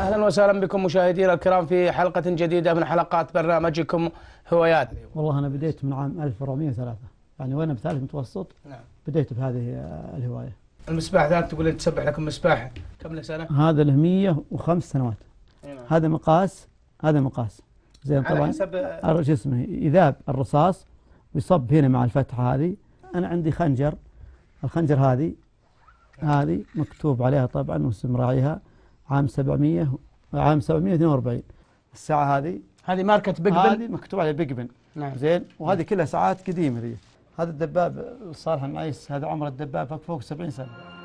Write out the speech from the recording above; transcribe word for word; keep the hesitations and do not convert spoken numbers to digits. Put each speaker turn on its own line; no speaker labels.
أهلا وسهلا بكم مشاهدينا الكرام في حلقة جديدة من حلقات برنامجكم هوايات.
والله أنا بديت من عام ألف وأربعمائة وثلاثة، يعني وأنا بثالث متوسط. نعم. بديت بهذه الهواية.
المسباح ذا تقول أنت تسبح لكم مسباح كم له سنة؟
هذا له مئة وخمس سنوات. نعم. هذا مقاس، هذا مقاس زين طبعا على شو اسمه يذاب الرصاص ويصب هنا مع الفتحة هذه. أنا عندي خنجر، الخنجر هذه هذه مكتوب عليها طبعا واسم راعيها عام سبعمائة عام سبعمائة واثنين وأربعين. الساعة هذه
هذه ماركة بيجبن،
هذه مكتوب عليها بيجبن. نعم. زين. وهذه كلها ساعات قديمة ذي. هذا الدباب صالح معيس، هذا عمر الدباب فوق سبعين سنة.